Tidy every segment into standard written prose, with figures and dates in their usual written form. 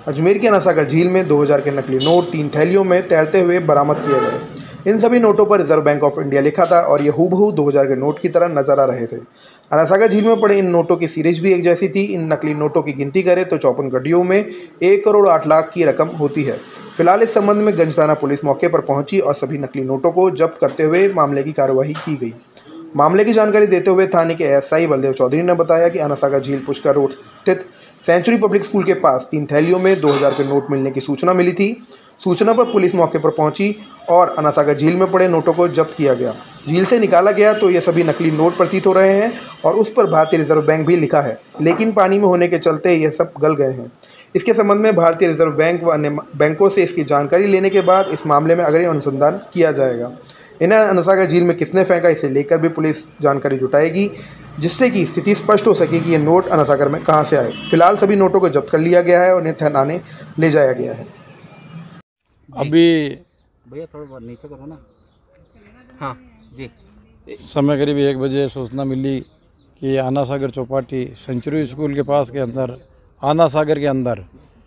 अजमेर के अनासागर झील में 2000 के नकली नोट 3 थैलियों में तैरते हुए बरामद किए गए। इन सभी नोटों पर रिजर्व बैंक ऑफ इंडिया लिखा था और ये हूबहू 2000 के नोट की तरह नजर आ रहे थे। अनासागर झील में पड़े इन नोटों की सीरीज भी एक जैसी थी। इन नकली नोटों की गिनती करें तो 54 गड्डियों में 1 करोड़ 8 लाख की रकम होती है। फिलहाल इस संबंध में गंज थाना पुलिस मौके पर पहुंची और सभी नकली नोटों को जब्त करते हुए मामले की कार्रवाई की गई। मामले की जानकारी देते हुए थाने के एएसआई बलदेव चौधरी ने बताया कि अनासागर झील पुष्कर रोड स्थित सेंचुरी पब्लिक स्कूल के पास 3 थैलियों में 2000 के नोट मिलने की सूचना मिली थी। सूचना पर पुलिस मौके पर पहुंची और अनासागर झील में पड़े नोटों को जब्त किया गया। झील से निकाला गया तो ये सभी नकली नोट प्रतीत हो रहे हैं और उस पर भारतीय रिजर्व बैंक भी लिखा है, लेकिन पानी में होने के चलते ये सब गल गए हैं। इसके संबंध में भारतीय रिजर्व बैंक व अन्य बैंकों से इसकी जानकारी लेने के बाद इस मामले में अग्रिम अनुसंधान किया जाएगा। इन्हें अनासागर झील में किसने फेंका, इसे लेकर भी पुलिस जानकारी जुटाएगी, जिससे कि स्थिति स्पष्ट हो सके कि ये नोट अनासागर में कहां से आए। फिलहाल सभी नोटों को जब्त कर लिया गया है और इन्हें थाने ले जाया गया है। अभी भैया थोड़ा नीचे करो ना। हाँ जी। समय करीब 1 बजे सूचना मिली कि आनासागर चौपाटी सेंचुरी स्कूल के पास के अंदर आनासागर के अंदर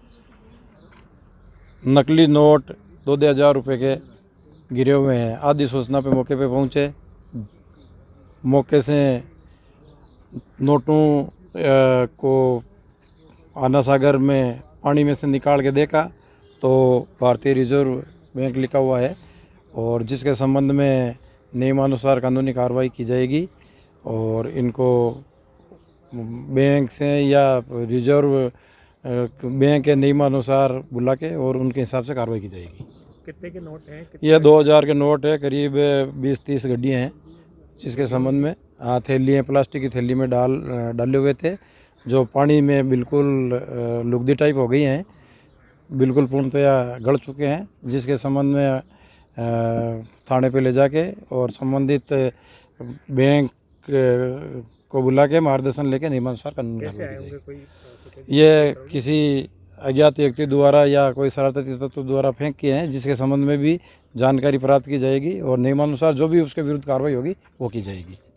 नकली नोट 2,000 रुपये के गिरे हुए हैं। आदि सूचना पे मौके पे पहुंचे। मौके से नोटों को आनासागर में पानी में से निकाल के देखा तो भारतीय रिजर्व बैंक लिखा हुआ है और जिसके संबंध में नियमानुसार कानूनी कार्रवाई की जाएगी और इनको बैंक से या रिजर्व बैंक के नियमानुसार बुला के और उनके हिसाब से कार्रवाई की जाएगी। कितने के नोट हैं? यह 2000 के नोट है, करीब 20-30 गड्डियाँ हैं, जिसके संबंध में थैली हैं, प्लास्टिक की थैली में डाले हुए थे, जो पानी में बिल्कुल लुगदी टाइप हो गई हैं, बिल्कुल पूर्णतया गड़ चुके हैं, जिसके संबंध में थाने पे ले जाके और संबंधित बैंक को बुला के मार्गदर्शन लेके नियमानुसार कानून कार्रवाई। ये किसी अज्ञात व्यक्ति द्वारा या कोई शरारती तत्व द्वारा फेंक किए हैं, जिसके संबंध में भी जानकारी प्राप्त की जाएगी और नियमानुसार जो भी उसके विरुद्ध कार्रवाई होगी वो की जाएगी।